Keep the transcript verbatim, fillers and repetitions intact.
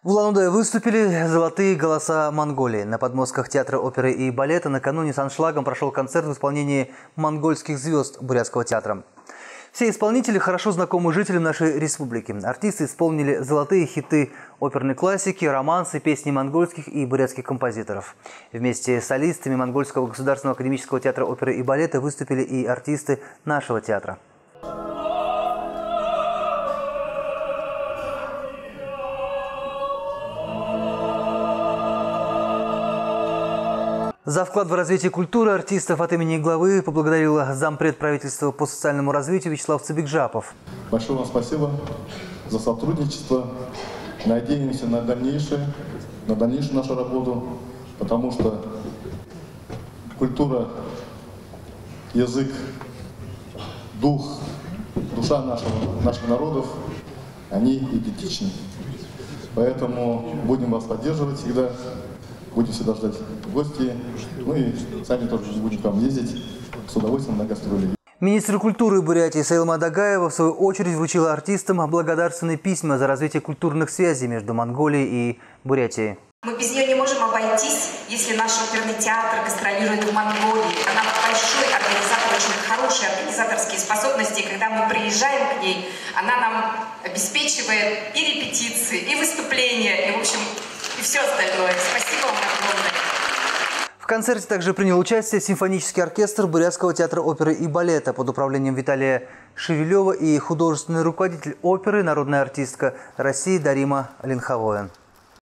В Улан-Удэ выступили «Золотые голоса Монголии». На подмостках театра оперы и балета накануне с аншлагом прошел концерт в исполнении монгольских звезд Бурятского театра. Все исполнители хорошо знакомы жителям нашей республики. Артисты исполнили золотые хиты оперной классики, романсы, песни монгольских и бурятских композиторов. Вместе с солистами Монгольского государственного академического театра оперы и балета выступили и артисты нашего театра. За вклад в развитие культуры артистов от имени главы поблагодарил зампред правительства по социальному развитию Вячеслав Цыбикжапов. Большое вам спасибо за сотрудничество. Надеемся на дальнейшее, на дальнейшую нашу работу, потому что культура, язык, дух, душа нашего, наших народов, они идентичны. Поэтому будем вас поддерживать всегда. Будем всегда ждать в гости, ну и сами тоже будем к вам ездить с удовольствием на гастроли. Министр культуры Бурятии Саилма Дагаева в свою очередь вручила артистам благодарственные письма за развитие культурных связей между Монголией и Бурятией. Мы без нее не можем обойтись, если наш оперный театр гастролирует в Монголии. Она большой организатор, очень хорошие организаторские способности. И когда мы приезжаем к ней, она нам обеспечивает и репетиции, и выступления, и, в общем, и все остальное. Спасибо вам огромное. В концерте также принял участие симфонический оркестр Бурятского театра оперы и балета под управлением Виталия Шевелева и художественный руководитель оперы, народная артистка России Дарима Ленховоя.